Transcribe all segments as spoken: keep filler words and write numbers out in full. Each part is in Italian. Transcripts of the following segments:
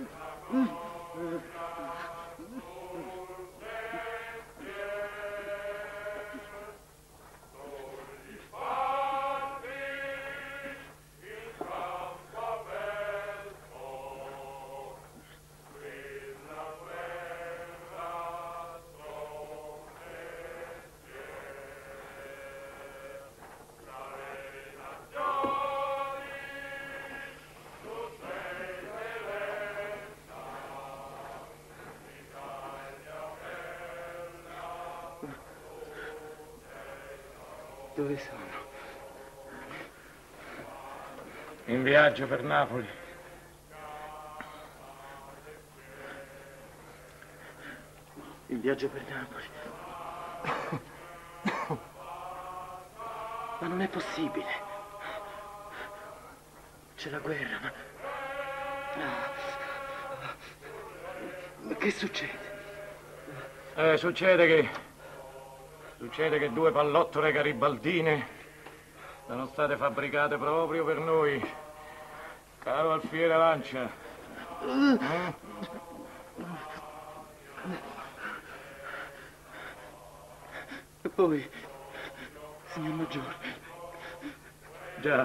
Dove sono? In viaggio per Napoli. In viaggio per Napoli. Ma non è possibile. C'è la guerra, ma... Ma che succede? Eh, succede che... Succede che due pallottole garibaldine sono state fabbricate proprio per noi. Caro Alfiere Lancia. Eh? E poi, signor Maggiore. Già.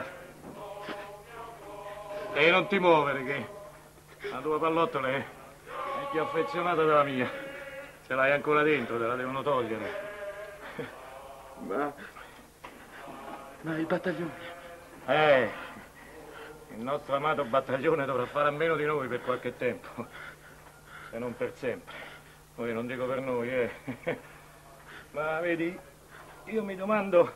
E non ti muovere, che la tua pallottole è più affezionata della mia. Ce l'hai ancora dentro, te la devono togliere. Ma... Ma il battaglione? Eh, il nostro amato battaglione dovrà fare a meno di noi per qualche tempo, se non per sempre. Poi non dico per noi, eh. Ma vedi, io mi domando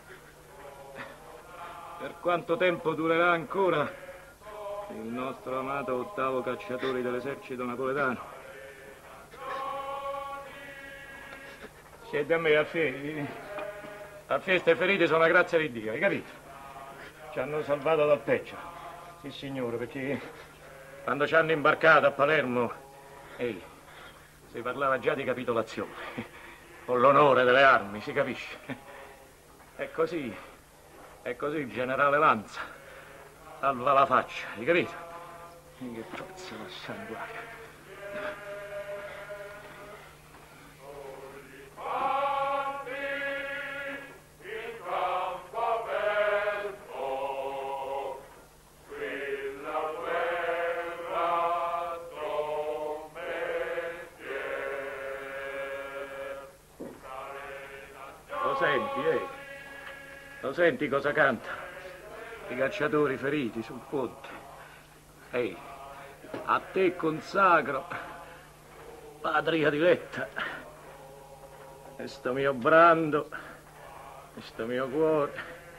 per quanto tempo durerà ancora il nostro amato ottavo cacciatore dell'esercito napoletano. Siete a me, Alfieri. Alfieri, ste ferite sono una grazia di Dio, hai capito? Ci hanno salvato dal peggio. Sì, signore, perché quando ci hanno imbarcato a Palermo, ehi, si parlava già di capitolazione, con l'onore delle armi, si capisce? È così, è così il generale Lanza salva la faccia, hai capito? Che pazzo da sanguario. Lo senti, eh? Lo senti cosa canta? I cacciatori feriti sul ponte. Ehi, a te consacro, patria diletta, e sto mio brando, e sto mio cuore,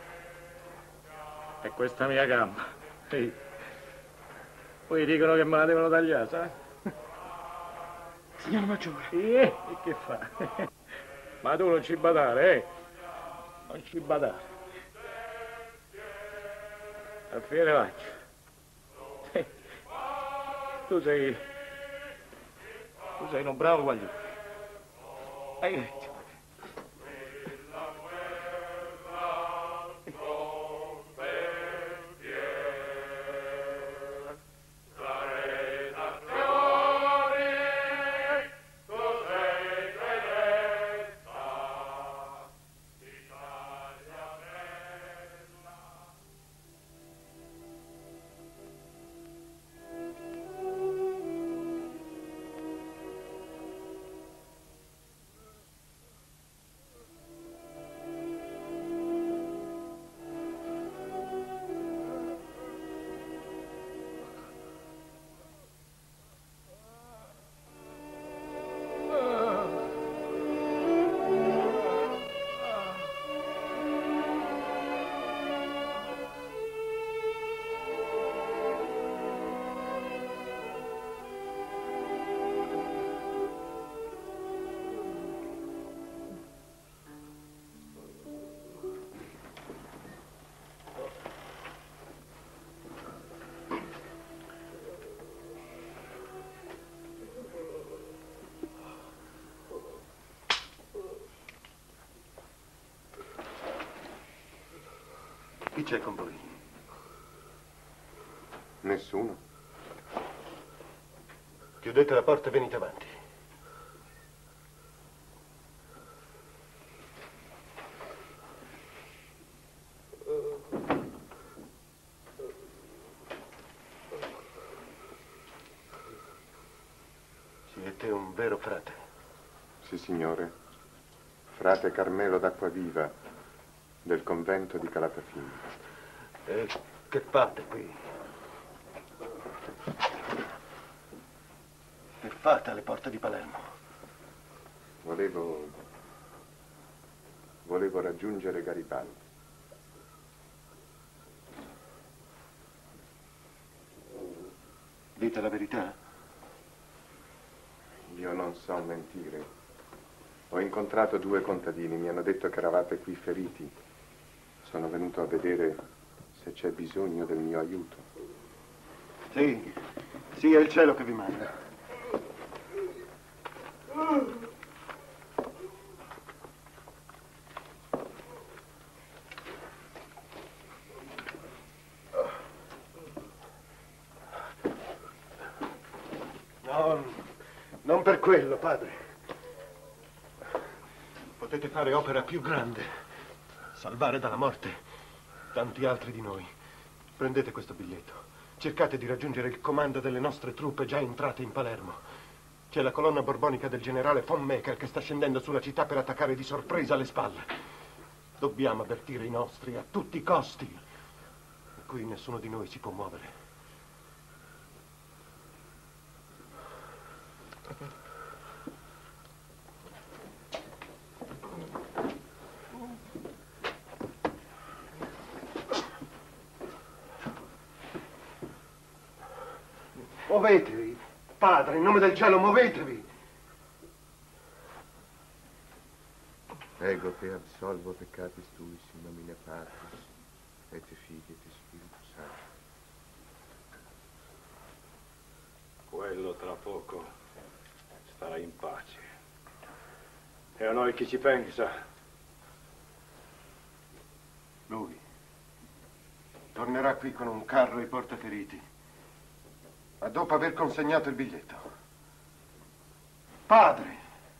e questa mia gamba. Ehi, poi dicono che me la devono tagliare, sai? Signor Maggiore. Eh, e che fa? Ma tu non ci badare, eh? Non ci badare. Alfiere Lancia. Eh, tu sei... Tu sei un bravo guaglione. Hai detto. Chi c'è con voi? Nessuno. Chiudete la porta e venite avanti. Siete un vero frate? Sì, signore. Frate Carmelo d'Acquaviva, del convento di Calatafimi. E che fate qui? Che fate alle porte di Palermo? Volevo... Volevo raggiungere Garibaldi. Dite la verità? Io non so mentire. Ho incontrato due contadini, mi hanno detto che eravate qui feriti. Sono venuto a vedere se c'è bisogno del mio aiuto. Sì, sì, è il cielo che vi manda. No, non per quello, padre. Potete fare opera più grande, salvare dalla morte tanti altri di noi. Prendete questo biglietto. Cercate di raggiungere il comando delle nostre truppe già entrate in Palermo. C'è la colonna borbonica del generale von Mecker che sta scendendo sulla città per attaccare di sorpresa alle spalle. Dobbiamo avvertire i nostri a tutti i costi. Qui nessuno di noi si può muovere. Muovetevi, padre, in nome del cielo, muovetevi. Ego te absolvo peccatis tuis in nomine Patris et Filii et Spiritus Sancti. Quello tra poco starà in pace. E a noi chi ci pensa? Lui tornerà qui con un carro e i portaferiti. Ma dopo aver consegnato il biglietto. Padre!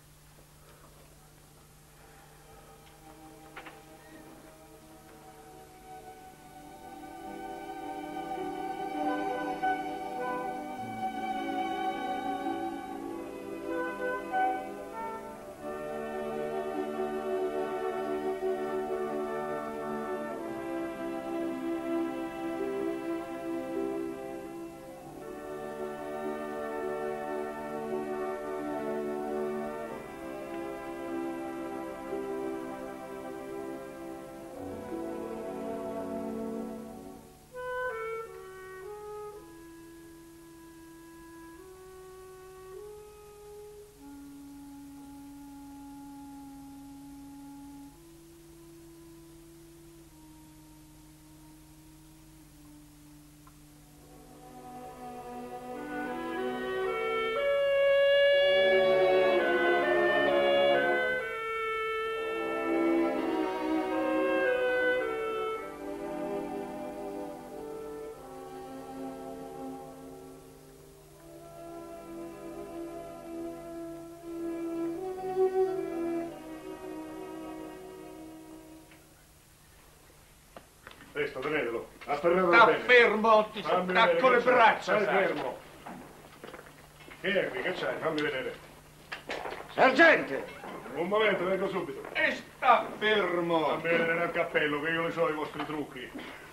Presto, tenetelo. Afferratelo Sta bene. fermo, ti Fammi attacco vedere le che c'è. braccia, Stai sai. fermo. Che è qui? Che c'hai? Fammi vedere. Sergente! Un momento, vengo subito. E sta fermo! Fammi vedere nel cappello, che io ne so i vostri trucchi.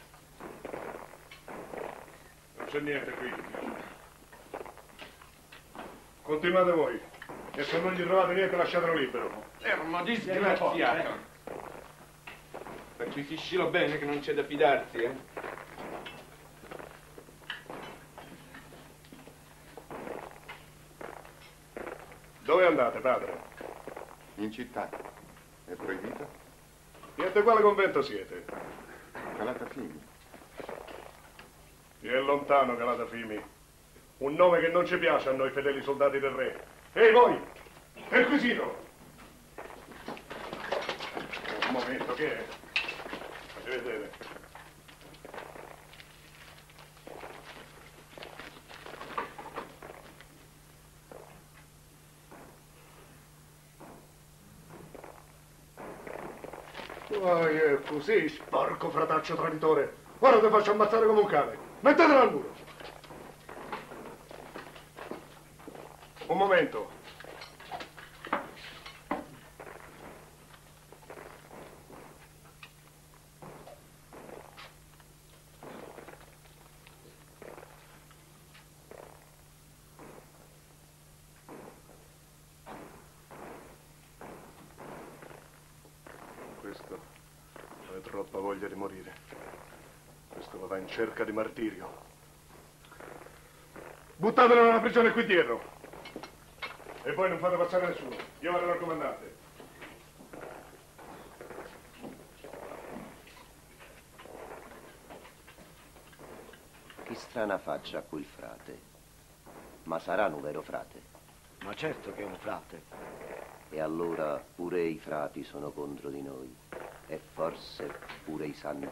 Non c'è niente qui. Continuate voi. E se non gli trovate niente, lasciatelo libero. Fermo, disgraziato! Perquisiscilo bene che non c'è da fidarsi, eh? Dove andate, padre? In città. È proibito? Niente, quale convento siete? Calatafimi. È lontano, Calatafimi. Un nome che non ci piace a noi fedeli soldati del re. Ehi, voi! Perquisito! Un momento, che è? Facci vedere. Ma è così, sporco frataccio traditore. Ora ti faccio ammazzare come un cane. Mettetelo al muro. Un momento. Questo ha troppa voglia di morire. Questo va in cerca di martirio. Buttatelo nella prigione qui dietro. E poi non fate passare nessuno. Io vado dal comandante. Che strana faccia ha quel frate. Ma sarà un vero frate? Ma certo che è un frate. E allora pure i frati sono contro di noi. E forse pure i santi.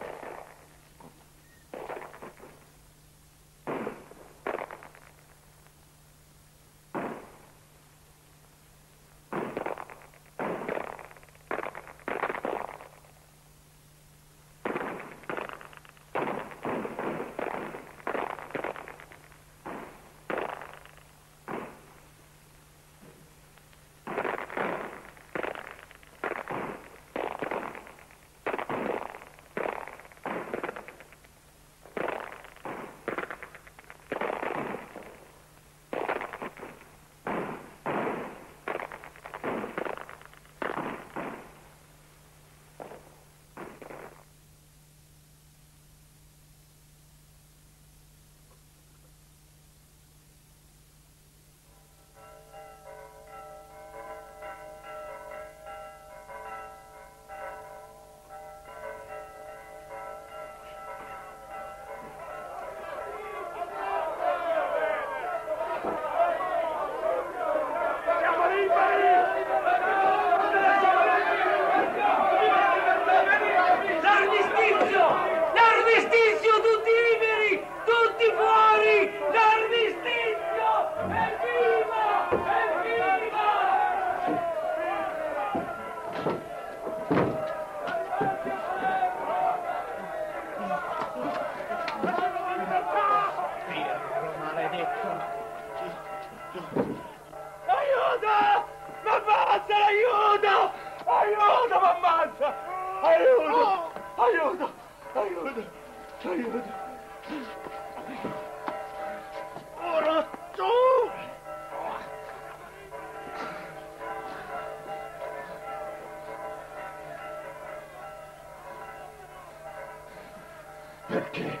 Perché?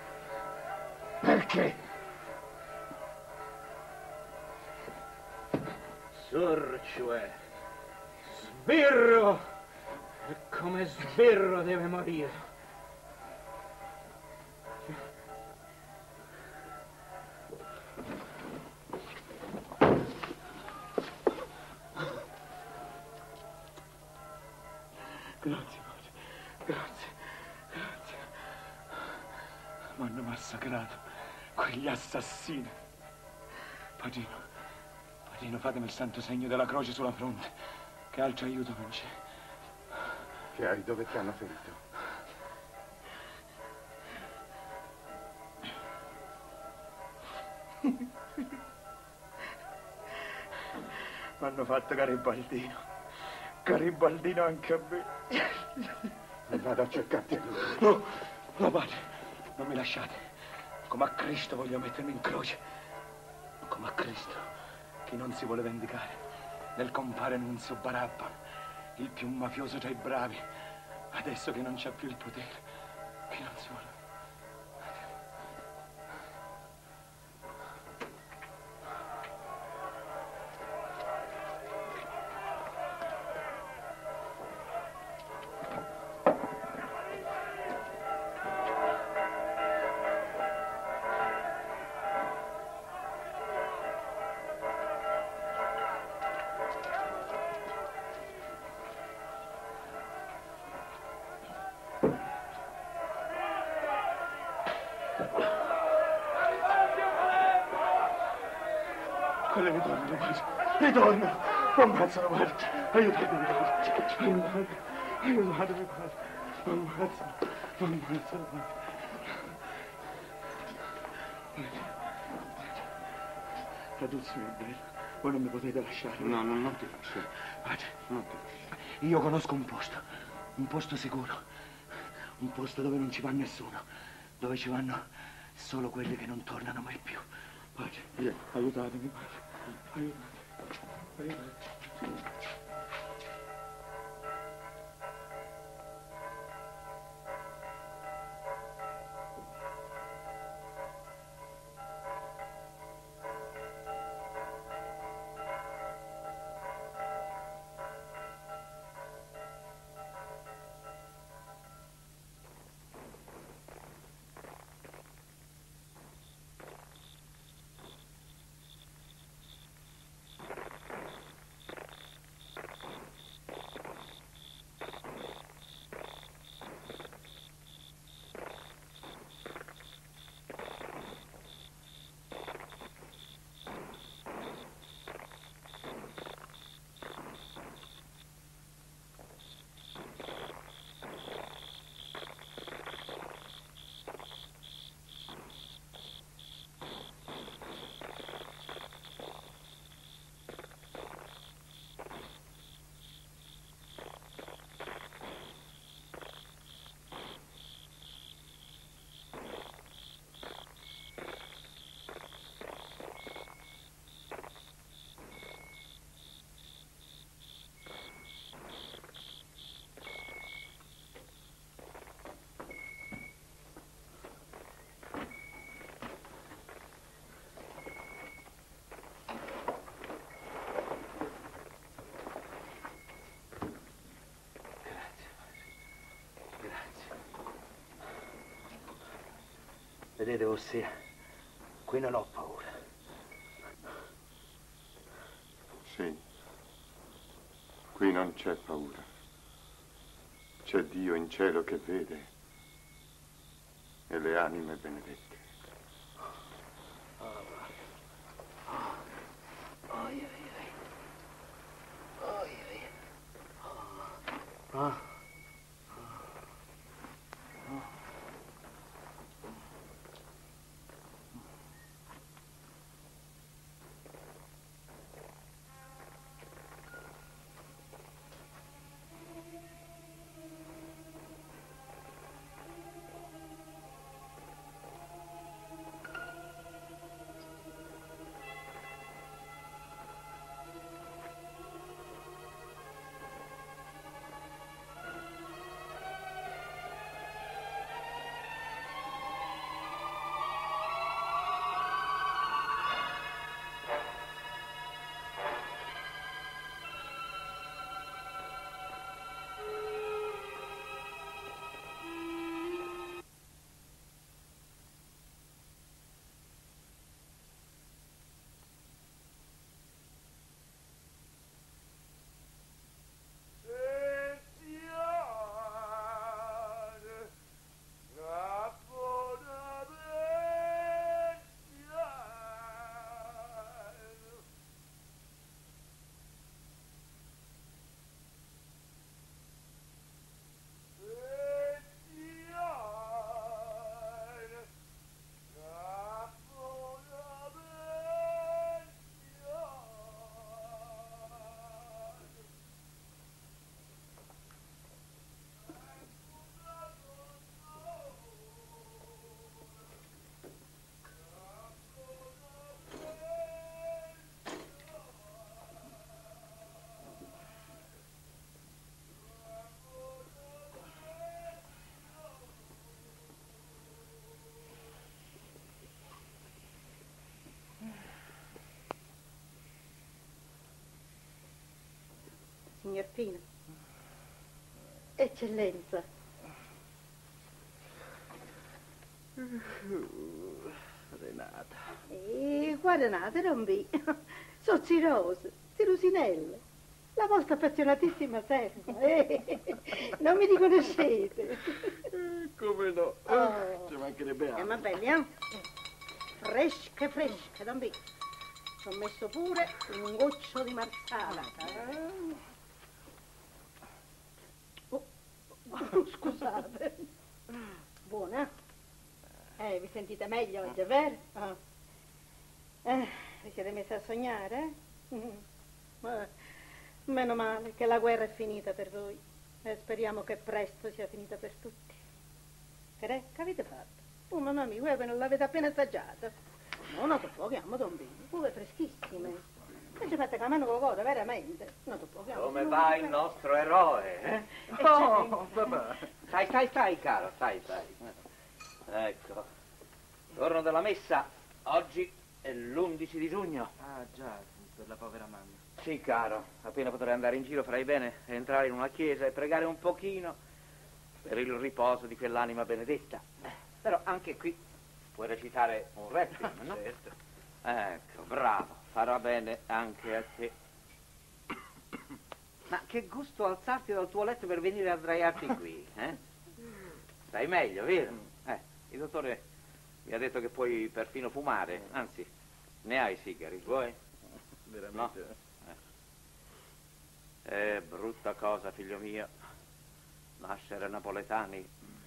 Perché? Sorcio è. Sbirro! E come sbirro deve morire. Grazie, padre. Grazie. Grazie. Mi hanno massacrato quegli assassini. Padrino, padrino, fatemi il santo segno della croce sulla fronte, che altro aiuto non c'è. Che hai? Dove ti hanno ferito? Mi hanno fatto Garibaldino. Garibaldino anche a me. E vado a cercarti aiuto. No, no, padre, non mi lasciate. Come a Cristo voglio mettermi in croce. Come a Cristo, chi non si vuole vendicare. Nel compare Nunzio Barabba, il più mafioso tra i bravi. Adesso che non c'è più il potere, chi non si vuole. Quelle ritornano, padre. Ritornano. Non ammazzano, padre. Aiutatemi, padre. Aiutatemi. Aiutatemi, padre. Ammazzalo, ammazzalo, padre. Traduzzi mio bello, voi non mi potete lasciare. No, no, non ti lascio. Padre, Non ti lascio. io conosco un posto, un posto sicuro, un posto dove non ci va nessuno, dove ci vanno solo quelli che non tornano mai più. Padre, Vieni. aiutatemi, padre, aiutatemi, aiutatemi. Vedete, ossia, qui non ho paura. Sì, qui non c'è paura. C'è Dio in cielo che vede e le anime benedette. Ah. Signor Pino, eccellenza. Renata. E qua Renata, non vi. Sono Zirose, Zirusinella, la vostra appassionatissima serva. Eh, non mi riconoscete? Come no? Oh. Ci mancherebbe altro. Eh, ma belli, eh? Fresche, fresche, non vi. Ci ho messo pure un goccio di marsala. Eh? Oh, Oh, scusate. Buona? Eh, vi sentite meglio oggi, è vero? Oh. Eh, vi siete messi a sognare, eh? Mm. Eh, meno male che la guerra è finita per voi e speriamo che presto sia finita per tutti. Che, che avete fatto? Oh, mamma mia, voi non l'avete appena assaggiata. No, non toppiamo, Don Bino. Voi freschissime. E ci fate la mano con cuore, veramente. Non toppiamo. Come va il nostro eroe? Eh? Oh, papà. Stai, stai, stai, caro, stai, stai. Ecco, giorno della messa. Oggi è l'undici di giugno. Ah, già, per la povera mamma. Sì, caro, appena potrai andare in giro farai bene entrare in una chiesa e pregare un pochino per il riposo di quell'anima benedetta. Però anche qui puoi recitare un requiem, no? Certo. Ecco, bravo, farà bene anche a te. Ma che gusto alzarti dal tuo letto per venire a sdraiarti qui, eh? Stai meglio, vero? Eh, il dottore mi ha detto che puoi perfino fumare, anzi, ne hai sigari, vuoi? Veramente. No? Eh. È brutta cosa, figlio mio, nascere napoletani.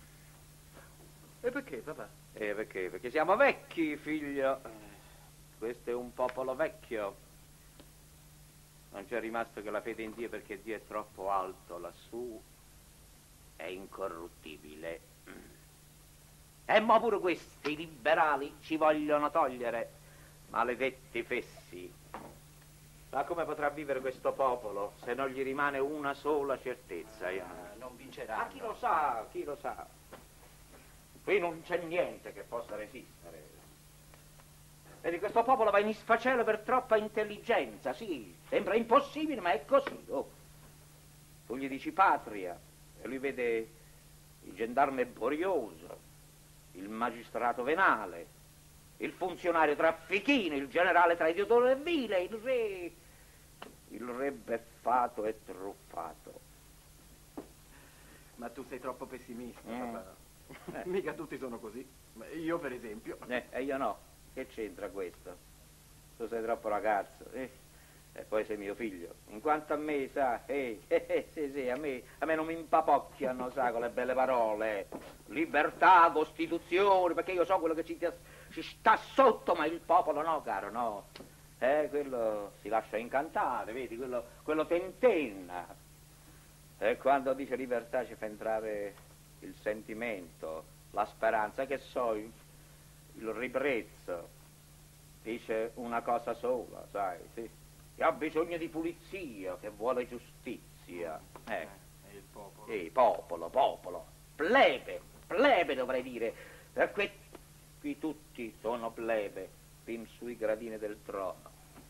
E perché, papà? Eh, perché? Perché siamo vecchi, figlio. Questo è un popolo vecchio. Non c'è rimasto che la fede in Dio perché Dio è troppo alto lassù. È incorruttibile. E mo pure questi liberali ci vogliono togliere. Maledetti fessi. Ma come potrà vivere questo popolo se non gli rimane una sola certezza? Io... Ah, non vincerà. Ma chi lo sa, chi lo sa? Qui non c'è niente che possa resistere. Vedi, questo popolo va in sfacelo per troppa intelligenza, sì, sembra impossibile, ma è così. Oh. Tu gli dici patria, e lui vede il gendarme borioso, il magistrato venale, il funzionario traffichino, il generale traditore vile, il re, il re beffato e truffato. Ma tu sei troppo pessimista, Mm. papà. Eh. Mica tutti sono così. Ma io, per esempio. Eh, e io no. Che c'entra questo? Tu sei troppo ragazzo, eh? E poi sei mio figlio. In quanto a me, sa, eh, eh, eh, sì, sì, a me, a me non mi impapocchiano, sa, con le belle parole. Libertà, Costituzione, perché io so quello che ci, ci sta sotto, ma il popolo no, caro, no. Eh, quello si lascia incantare, vedi, quello, quello tentenna. E quando dice libertà ci fa entrare il sentimento, la speranza, che so, il, il ribrezzo. Dice una cosa sola, sai, sì. Che ha bisogno di pulizia, che vuole giustizia. Eh, È il popolo. sì, popolo, popolo. Plebe, plebe dovrei dire, perché qui tutti sono plebe, fin sui gradini del trono.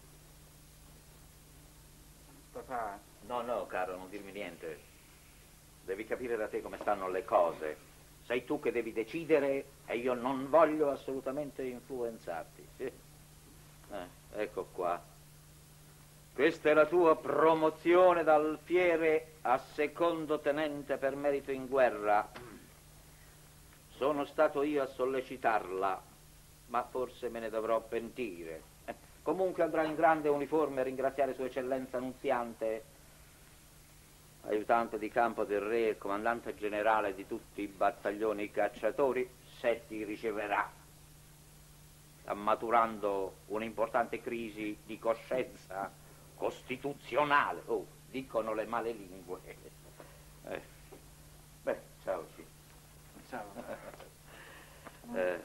Papà, No, no, caro, non dirmi niente. Devi capire da te come stanno le cose. Sei tu che devi decidere e io non voglio assolutamente influenzarti. Sì. Eh, ecco qua. Questa è la tua promozione dal fiere a secondo tenente per merito in guerra. Sono stato io a sollecitarla, ma forse me ne dovrò pentire. Eh, comunque andrà in grande uniforme a ringraziare Sua Eccellenza Nunziante, aiutante di campo del re e comandante generale di tutti i battaglioni cacciatori, se ti riceverà. Sta maturando un'importante crisi di coscienza costituzionale. Oh, dicono le male lingue. Eh. Beh, ciao, sì. ciao. Eh,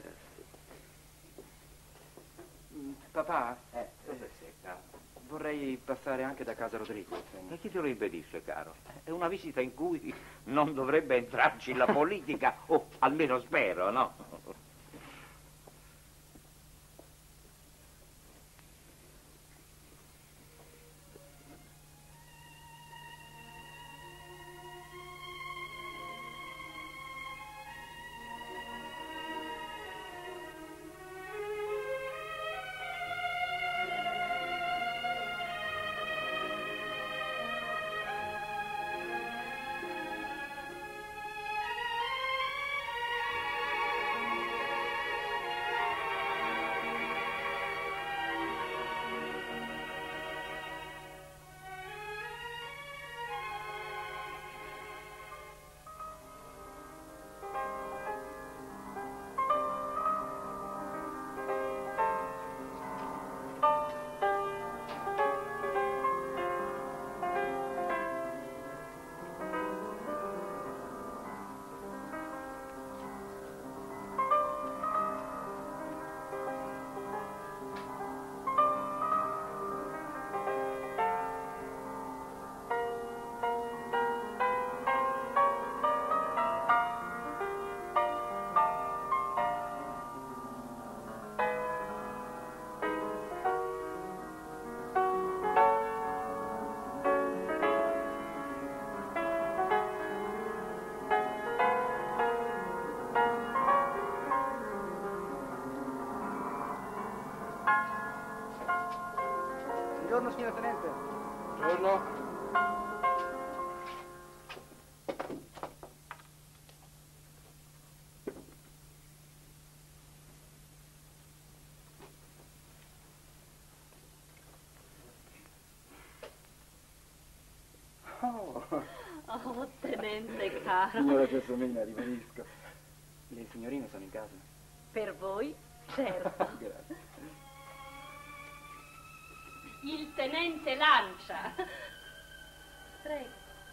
Mm, Papà, eh, cosa sei, caro? vorrei passare anche da casa Rodrigo. E chi te lo impedisce, caro? È una visita in cui non dovrebbe entrarci la politica, o almeno spero, no? Buongiorno, signor tenente. Buongiorno. Oh, tenente caro. Signora Gelsomina, rivenisco. Le signorine sono in casa? Per voi, certo. Grazie. Il tenente Lancia. Prego.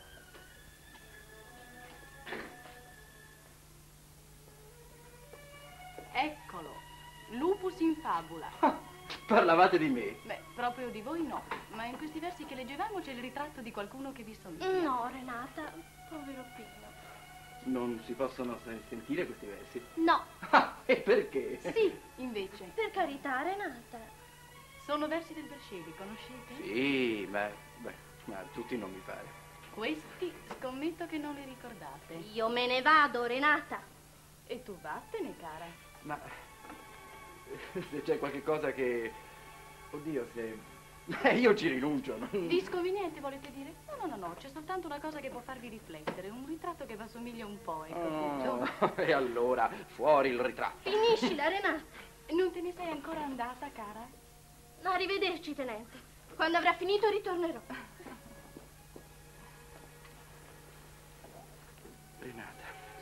Eccolo, Lupus in fabula. Parlavate di me? Beh, proprio di voi no, ma in questi versi che leggevamo c'è il ritratto di qualcuno che vi somiglia. No, Renata, povero Pino. Non si possono sentire questi versi? No. Ah, e perché? Sì, invece. Per carità, Renata. Sono versi del Berscedi, conoscete? Sì, ma, beh, ma tutti non mi pare. Questi scommetto che non li ricordate. Io me ne vado, Renata. E tu vattene, cara. Ma se c'è qualche cosa che... Oddio, se... Eh, io ci rinuncio. Non... Di sconveniente volete dire? No, no, no, no, c'è soltanto una cosa che può farvi riflettere. Un ritratto che vi assomiglia un po', ecco Oh, tutto. e allora, fuori il ritratto. Finiscila, Renata. Non te ne sei ancora andata, cara? Arrivederci, tenente. Quando avrà finito ritornerò. Renata.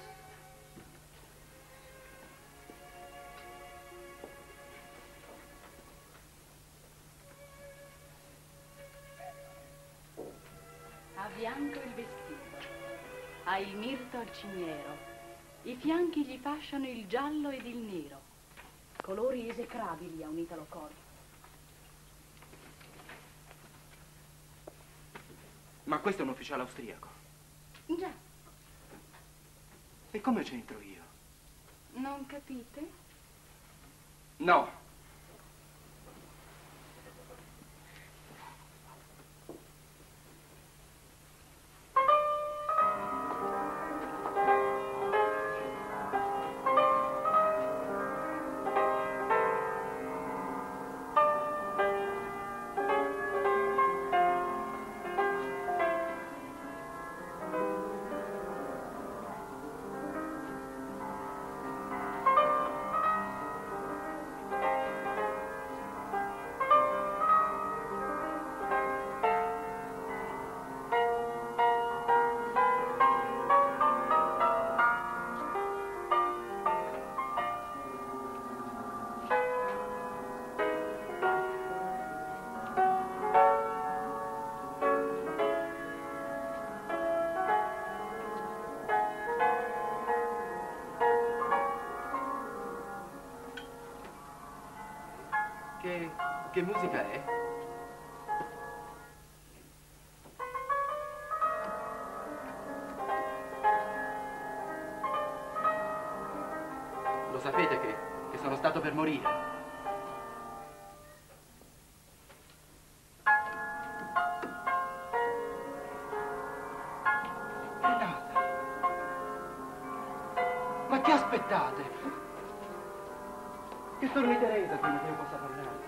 Ha bianco il vestito, ha il mirto al cimiero, i fianchi gli fasciano il giallo ed il nero, colori esecrabili a un italo coro. Ma questo è un ufficiale austriaco. Già, E come c'entro io? non capite? No. Che, che musica è? Lo sapete che, che sono stato per morire? Renata! Ma che aspettate? Che torni Teresa prima che io possa parlare.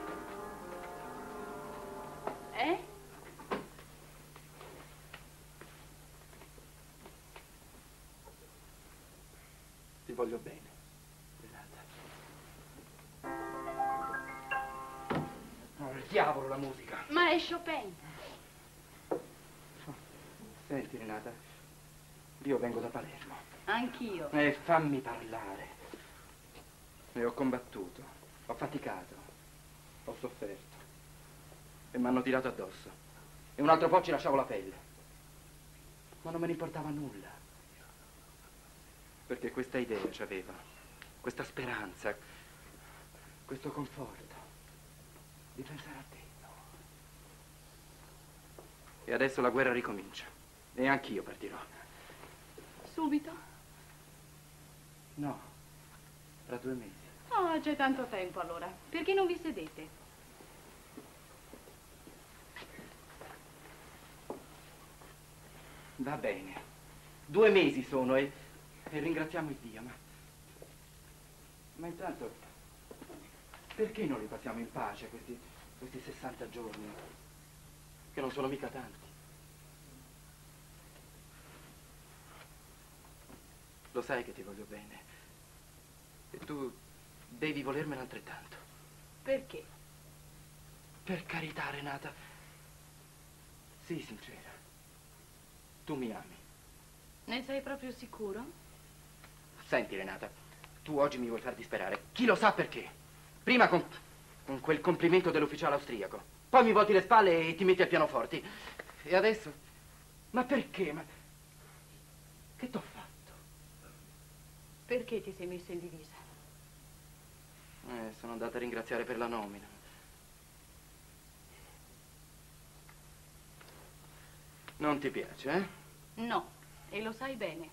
Eh? Ti voglio bene, Renata. Oh, il diavolo la musica. Ma è Chopin. Senti, Renata, io vengo da Palermo. Anch'io. E fammi parlare. E ho combattuto, ho faticato, ho sofferto. E mi hanno tirato addosso. E un altro po' ci lasciavo la pelle. Ma non me ne importava nulla. Perché questa idea c'aveva, questa speranza, questo conforto di pensare a te. E adesso la guerra ricomincia. E anch'io partirò. Subito? No, tra due mesi. Oh, c'è tanto tempo allora. Perché non vi sedete? Va bene. Due mesi sono e, e ringraziamo il Dio, ma... Ma intanto, perché non li passiamo in pace questi, questi sessanta giorni? che non sono mica tanti. Lo sai che ti voglio bene. E tu devi volermene altrettanto. Perché? Per carità, Renata. Sii sincera. Tu mi ami. Ne sei proprio sicuro? Senti, Renata, tu oggi mi vuoi far disperare. Chi lo sa perché? Prima con, con quel complimento dell'ufficiale austriaco. Poi mi volti le spalle e ti metti al pianoforte. E adesso? Ma perché? Ma che t'ho fatto? Perché ti sei messo in divisa? Eh, sono andata a ringraziare per la nomina. Non ti piace, eh? No, e lo sai bene.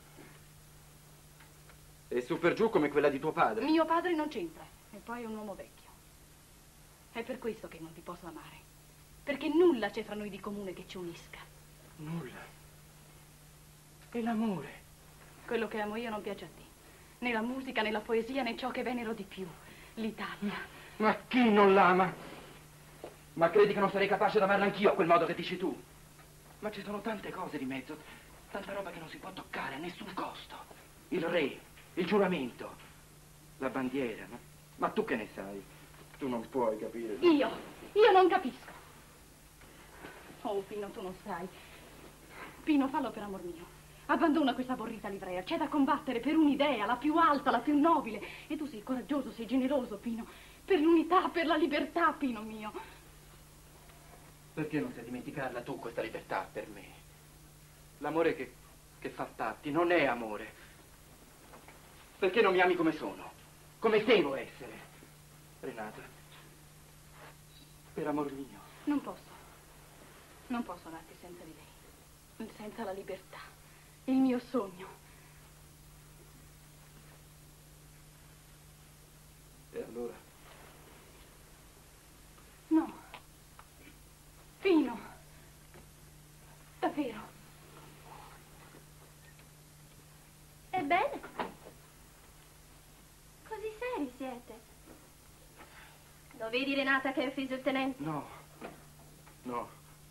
E su per giù come quella di tuo padre. Mio padre non c'entra, e poi è un uomo vecchio. È per questo che non ti posso amare. Perché nulla c'è fra noi di comune che ci unisca. Nulla. E l'amore? Quello che amo io non piace a te. Né la musica, né la poesia, né ciò che venero di più. L'Italia. Ma chi non l'ama? Ma credi che non sarei capace di amarla anch'io a quel modo che dici tu? Ma ci sono tante cose di mezzo, tanta roba che non si può toccare a nessun costo. Il re, il giuramento, la bandiera. Ma, ma tu che ne sai? Tu non puoi capire. Io, io non capisco. Oh, Pino, tu non sai. Pino, fallo per amor mio. Abbandona questa aborrita livrea. C'è da combattere per un'idea, la più alta, la più nobile. E tu sei coraggioso, sei generoso, Pino. Per l'unità, per la libertà, Pino mio. Perché non sai dimenticarla tu, questa libertà, per me? L'amore che, che fa tatti non è amore. Perché non mi ami come sono? Come devo essere? Renata, per amor mio. Non posso. Non posso amarti senza di lei. Senza la libertà. Il mio sogno. E allora? No. Pino. Davvero. Ebbene? Così seri siete. Lo vedi, Renata, che hai offeso il tenente? No. No.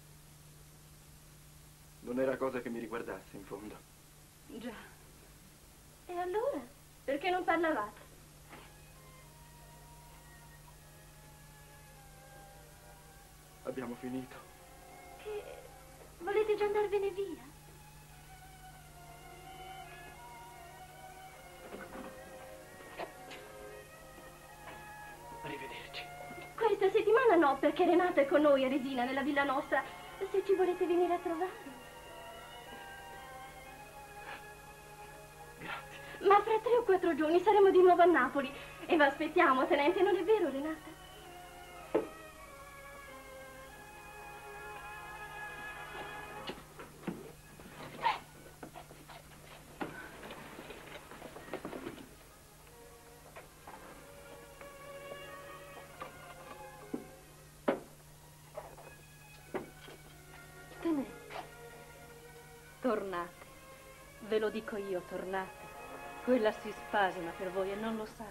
Non era cosa che mi riguardasse, in fondo. Già. E allora? Perché non parlavate? Abbiamo finito. Che... volete già andarvene via? Arrivederci. Questa settimana no, perché Renata è con noi a Resina, nella villa nostra. Se ci volete venire a trovare. Ma fra tre o quattro giorni saremo di nuovo a Napoli e vi aspettiamo, tenente, non è vero, Renata? Tenente, tornate. Ve lo dico io, tornate. Quella si spasima per voi e non lo sa.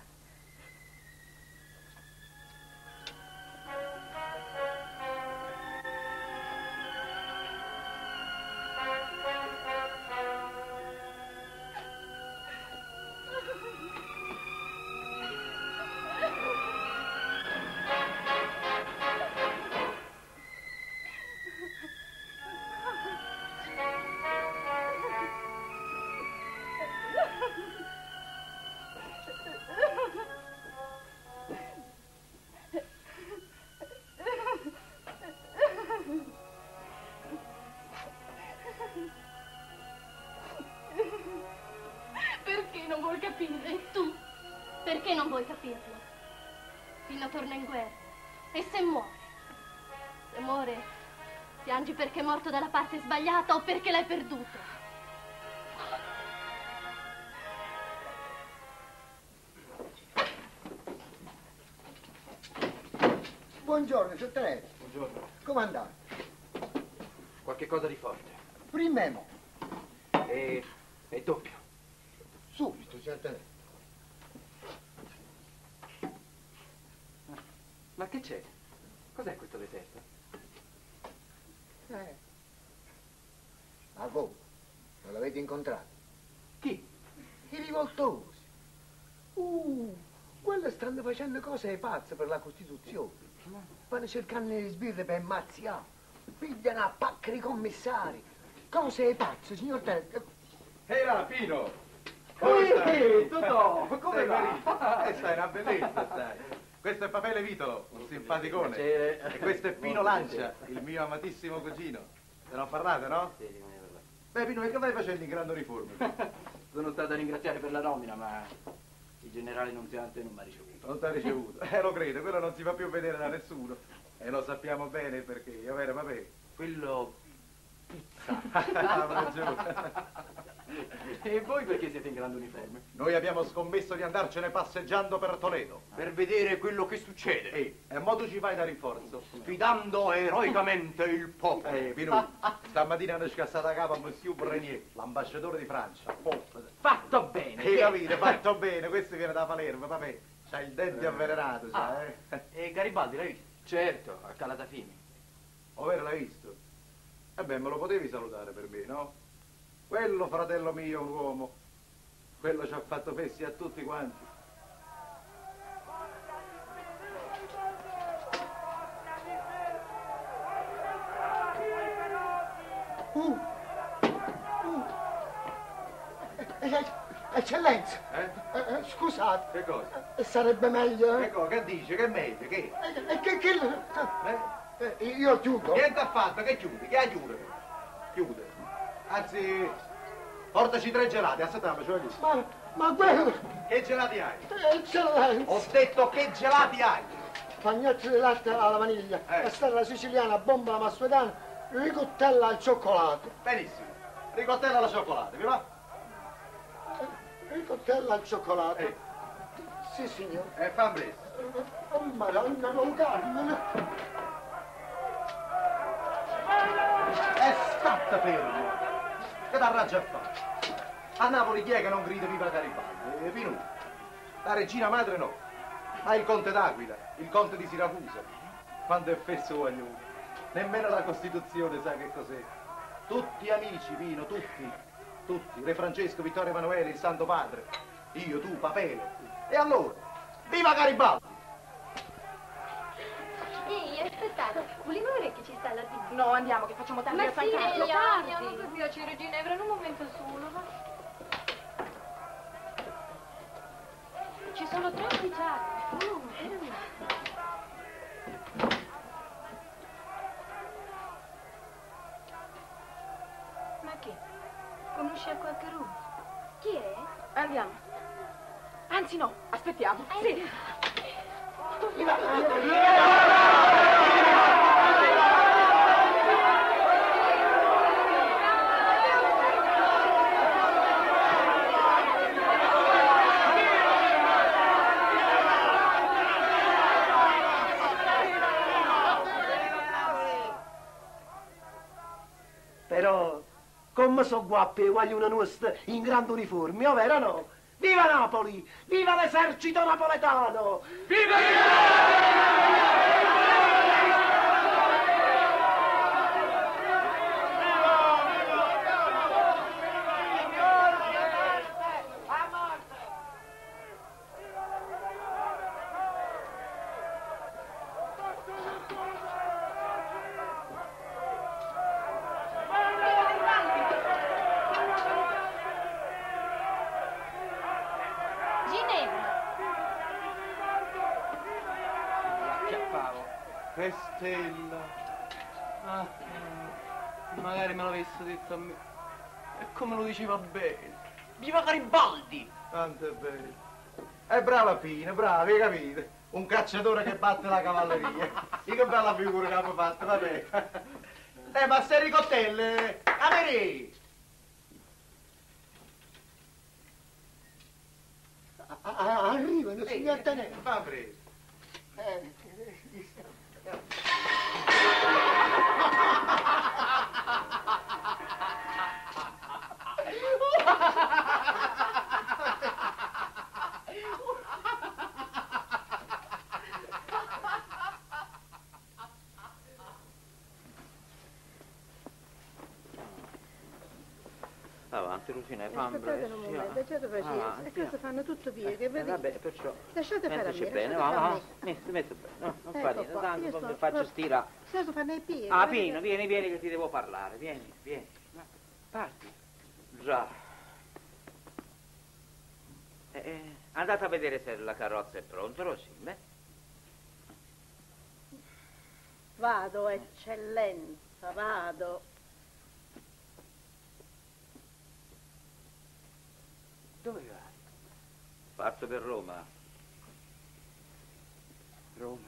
Perché non vuoi capire? E tu? Perché non vuoi capirlo? Pino torna in guerra. E se muore? Se muore, piangi perché è morto dalla parte sbagliata o perché l'hai perduto? Buongiorno, sottotenente. Buongiorno. Come andate? Qualche cosa di forte. Primemo. E... è doppio. Subito, sottotenente. Ma che c'è? Cos'è questo deserto? Eh, voi, non l'avete incontrato? Chi? I rivoltosi. Uh, quelli stanno facendo cose pazze per la Costituzione. Vanno cercando le sbirre per mazziare. Pigliano a pacche di commissari. Cose pazze, signor Tenente. Ehi là, Pino! Come stai? Totò, come Sei va? Eh, stai una bellezza, stai. Questo è Papele Vitolo, un simpaticone. E questo è Pino Lancia, il mio amatissimo cugino. Se non parlate, no? Sì, me ne parlate. Beh, Pino, che stai facendo in grande uniforme? Sono stato a ringraziare per la nomina, ma il generale Nunziante non mi ha ricevuto. Non ti ha ricevuto? Eh, lo credo, quello non si fa più vedere da nessuno. E lo sappiamo bene il perché, va bene, vabbè. Quello... pizza. Ah, giù. E voi perché siete in grande uniforme? Noi abbiamo scommesso di andarcene passeggiando per Toledo. Per vedere quello che succede. Ehi, e mo tu ci vai da rinforzo. Sfidando eroicamente il popolo. Eh, Pino, stamattina hanno scassato a capo a Monsieur Brenier, l'ambasciatore di Francia. Fatto bene. Hai capito? Fatto bene, questo viene da Palermo, vabbè. C'ha il dente avvelenato, Ah, sai, eh? E Garibaldi l'hai visto? Certo, a Calatafimi. Ovvero l'hai visto? E beh, me lo potevi salutare per me, no? Quello, fratello mio, è un uomo. Quello ci ha fatto fessi a tutti quanti. Uh, uh. Eh, Eccellenza, Eh? eh, eh, scusate, Che cosa? eh, sarebbe meglio... Che eh? cosa? Che dice? Che è meglio? Che? Eh, eh, che, che... Eh? eh, io chiudo. Niente affatto, che chiudi? Che chiude? Chiude. Anzi, portaci tre gelati, assatiamo, cioè lì. Ma, ma quello... Che gelati hai? Eccellenza. Ho detto che gelati hai? Pagnotti di latte alla vaniglia, Eh. castella siciliana, bomba alla massuetana, ricottella al cioccolato. Benissimo. Ricottella alla cioccolata, vi va? Ricottella al cioccolato. Eh. Sì, signor. E fa presto. Oh, madonna, non Carmen. E scatta fermo. Che t'arraggia a fare? A Napoli chi è che non grida viva Garibaldi? Eh, Pinù. La regina madre no. Ma il conte d'Aquila, il conte di Siracusa. Quando è fesso guaglione. Nemmeno la Costituzione sa che cos'è. Tutti amici, Pino, tutti. Tutti. Re Francesco, Vittorio Emanuele, il Santo Padre. Io, tu, Papele. E allora? Viva Garibaldi! Ehi, aspettate, volevo vedere che ci sta la tivù. No, andiamo, che facciamo tardi Ma a San sì, Carlo. andiamo, Tardi. non per piacere, Ginevra, in un momento solo, va. Ci sono tre ufficiali. Oh, Ma che? conosci a qualcuno? Chi è? Andiamo. Anzi no, aspettiamo. Sì. Però, come so guappe guaglione nostra in grande uniforme, ovvero no? Viva Napoli! Viva l'esercito napoletano! Viva Che stella! Ah, magari me l'avesse detto a me. E come lo diceva bene. Viva Garibaldi! Tanto è bello. È brava Pino, brava, hai capito? Un cacciatore che batte la cavalleria. Sì, che bella figura che abbiamo fatto, vabbè. Eh, ma se ricottelle, capirì! Arrivano, signor Tenente. Va preso. Eh, notte, Lucina, fammi. Aspettate un momento, lasciate facere. Ah, A casa fanno tutto via, che Eh, vedi? vabbè, perciò. Lasciate fare a me, Mettici lasciate bene, fare va, a va. me. Metti, metti bene. No, non Ecco fa niente, qua, tanto io poi sto- mi faccio stirare. Sai, fanno i piedi. Ah, guarda Pino, che- vieni, vieni che ti devo parlare. Vieni, vieni. Parti. Già. Eh, eh, andate a vedere se la carrozza è pronta, Rosimbe. Vado, eccellenza, vado. Dove vai? Parto per Roma. Roma,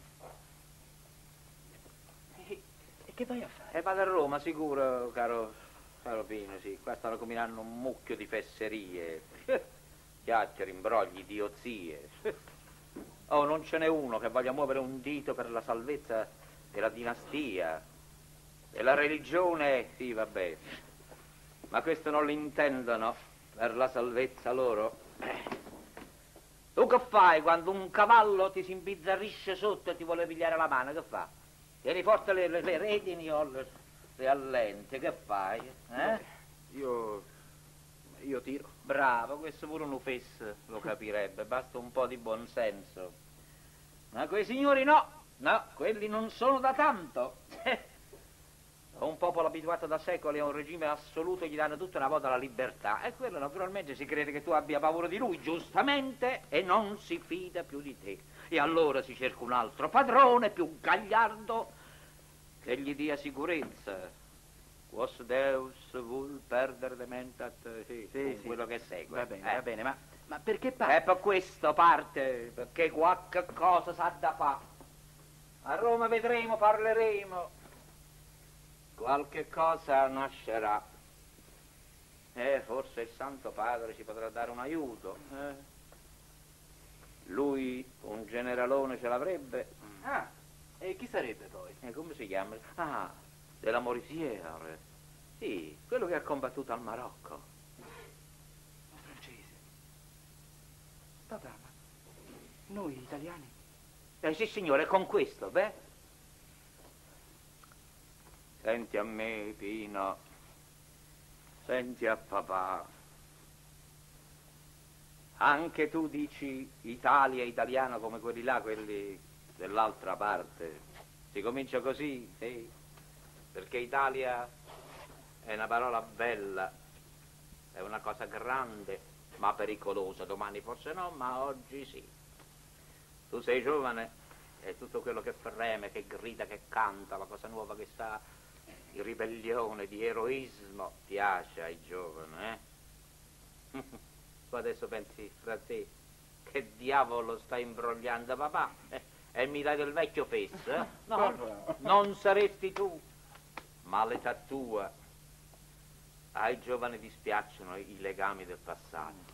eh? E che vai a fare? E vado a Roma, sicuro, caro, caro Pino, sì. Qua stanno combinando un mucchio di fesserie. Chiacchiere, imbrogli, idiozie. Oh, non ce n'è uno che voglia muovere un dito per la salvezza della dinastia. E la religione, sì, vabbè. Ma questo non l'intendono per la salvezza loro. Tu che fai quando un cavallo ti si imbizzarrisce sotto e ti vuole pigliare la mano? Che fa? Tieni forte le, le, le redini o le, le allente, che fai? Eh? Io... io tiro. Bravo, questo pure un ufes lo capirebbe, basta un po' di buonsenso. Ma quei signori no, no, quelli non sono da tanto. A un popolo abituato da secoli a un regime assoluto gli danno tutta una volta la libertà e quello naturalmente si crede che tu abbia paura di lui, giustamente, e non si fida più di te. E allora si cerca un altro padrone più gagliardo che gli dia sicurezza. Quos Deus vul perdere dementat, sì, Sì, sì. quello che segue. Va bene, eh? va bene, ma, ma perché E parte? per questo parte, perché qualche cosa sa da fa. A Roma vedremo, parleremo. Qualche cosa nascerà. E forse il Santo Padre ci potrà dare un aiuto. eh. Lui un generalone ce l'avrebbe. Ah, e chi sarebbe poi? E come si chiama? Ah, della Morisiere. Sì, quello che ha combattuto al Marocco. Un francese. Papà, ma noi italiani? Eh sì, signore, con questo, beh. Senti a me, Pino. Senti a papà. Anche tu dici Italia, italiano come quelli là, quelli dell'altra parte. Si comincia così, sì. Perché Italia è una parola bella, è una cosa grande, ma pericolosa. Domani forse no, ma oggi sì. Tu sei giovane e tutto quello che freme, che grida, che canta, la cosa nuova che sta di ribellione, di eroismo, piace ai giovani, eh? Tu adesso pensi fra te che diavolo sta imbrogliando papà eh, e mi dai del vecchio fess, eh? No, non saresti tu, ma l'età tua. Ai giovani dispiacciono i legami del passato.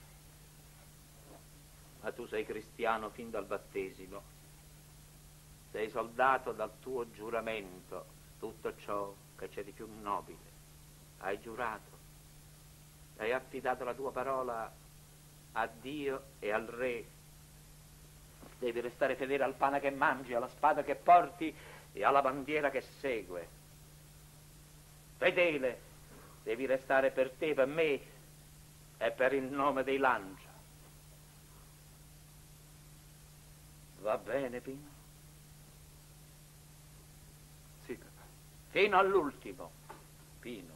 Ma tu sei cristiano fin dal battesimo. Sei soldato dal tuo giuramento, tutto ciò che c'è di più nobile. Hai giurato. Hai affidato la tua parola a Dio e al Re. Devi restare fedele al pane che mangi, alla spada che porti e alla bandiera che segue. Fedele, devi restare per te, per me e per il nome dei Lancia. Va bene, Pino? Sì, papà. Fino all'ultimo, Pino.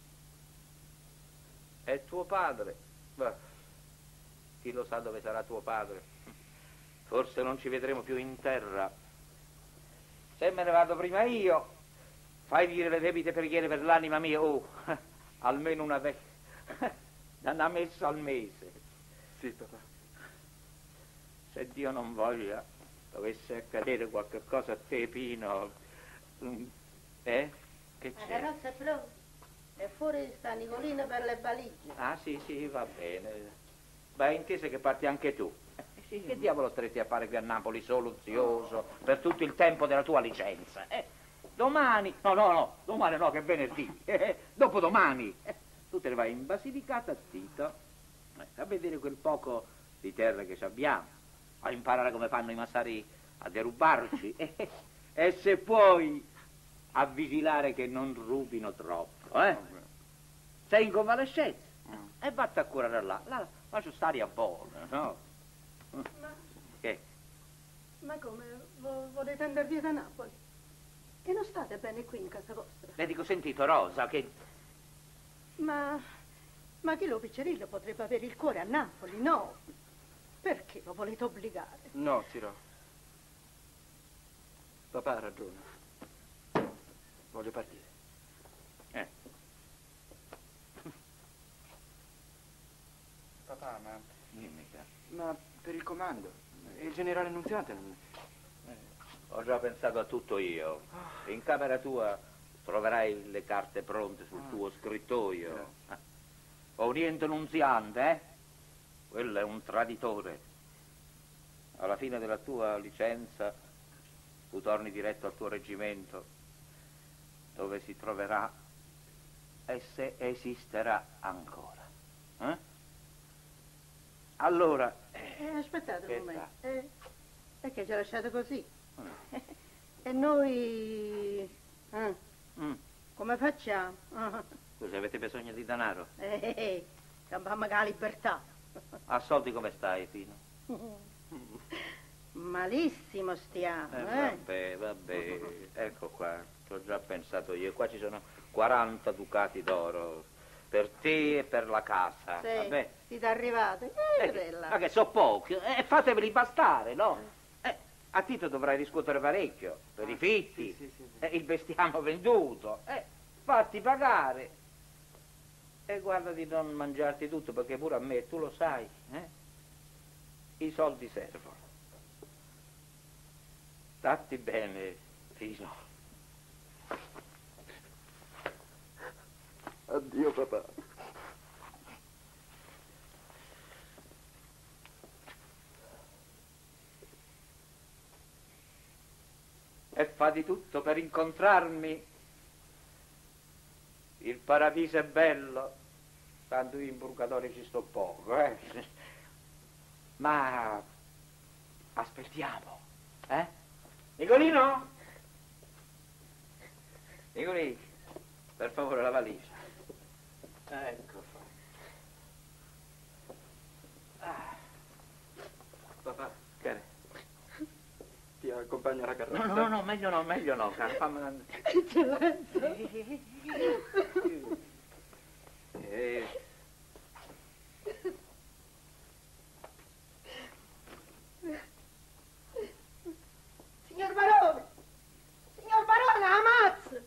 E tuo padre? Beh, chi lo sa dove sarà tuo padre? Forse non ci vedremo più in terra. Se me ne vado prima io, fai dire le debite preghiere per l'anima mia. Oh, almeno una ve... una messa al mese. Sì, papà. Se Dio non voglia, dovesse accadere qualche cosa a te, Pino. Eh? Che La c'è? carrozza è pronta. E fuori sta Nicolino per le valigie. Ah, sì, sì, va bene. Beh, intese che parti anche tu. Eh, sì, che diavolo staresti a fare qui a Napoli soluzioso per tutto il tempo della tua licenza? Eh, domani, no, no, no, domani no, che è venerdì. Eh, dopodomani, eh, tu te ne vai in Basilicata, zitto, eh, a vedere quel poco di terra che ci abbiamo, a imparare come fanno i massari a derubarci eh, e se puoi a vigilare che non rubino troppo, eh? Sei in convalescenza? E vatti a curare là. Là, là c'è st'aria buona, no? Ma, Che? ma come? Vo- volete andare via da Napoli? Che non state bene qui in casa vostra? Le dico, sentito, Rosa, che... Ma, ma Chilo Piccirillo potrebbe avere il cuore a Napoli, no? Perché lo volete obbligare? No, Tiro. Papà ha ragione. Voglio partire. Eh. Papà, ma... Dimmi, caro. Ma per il comando, il generale Annunziata non... Ho già pensato a tutto io. In camera tua troverai le carte pronte sul tuo scrittoio. Eh. Ho niente nunziante, eh? Quello è un traditore. Alla fine della tua licenza tu torni diretto al tuo reggimento, dove si troverà e se esisterà ancora. Eh? Allora... Eh, aspettate un che momento. sta? Eh, perché ci ha lasciato così? Mm. E noi... eh, Mm. come facciamo? Ah, Scusa, avete bisogno di denaro? eh, eh, eh, cambiamo la libertà. A soldi come stai, Pino? Malissimo stiamo, Eh, eh? vabbè, vabbè, ecco qua, ci ho già pensato io. Qua ci sono quaranta ducati d'oro per te e per la casa. Sì, Vabbè. siete arrivati. Eh, Eh, bella. ma che so pochi, eh, fateveli bastare, no? Eh, a Tito dovrai riscuotere parecchio per i fitti, sì, sì, sì. eh, il bestiame venduto, eh, fatti pagare. E guarda di non mangiarti tutto, perché pure a me, tu lo sai, eh? I soldi servono. Statti bene, Pino. Addio, papà. E fa di tutto per incontrarmi. Il paradiso è bello, tanto io in purgatorio ci sto poco, eh? Ma aspettiamo, eh? Nicolino? Nicolino, per favore la valigia. Ecco fa. Ah. Papà, Che è? ti accompagno alla carrozza? No, no, no, meglio no, meglio no, caro. Fammi... Eh. Signor Barone! Signor Barone, ammazza!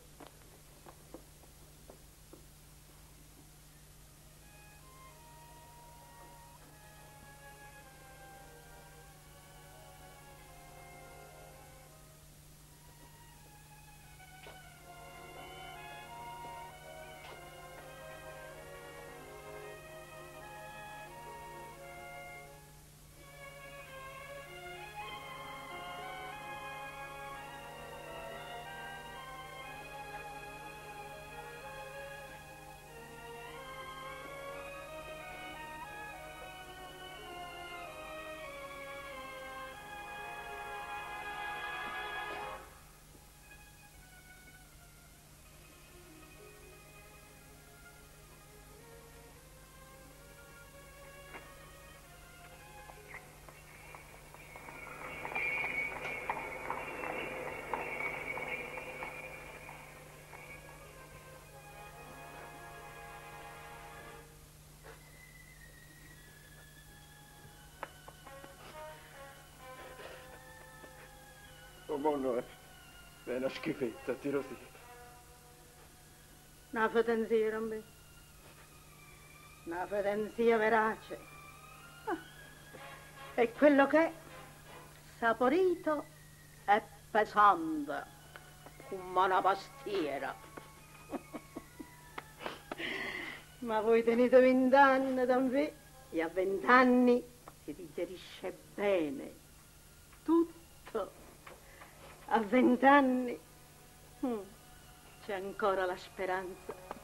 Oh, mono, è è una schifezza, tiro sì. Una fedenzia, Rambi. Una fedenzia verace. Ah, è quello che è saporito e pesante, come una pastiera. Ma voi tenete vent'anni, Rambi, e a vent'anni si digerisce bene tutto. A vent'anni mm, c'è ancora la speranza.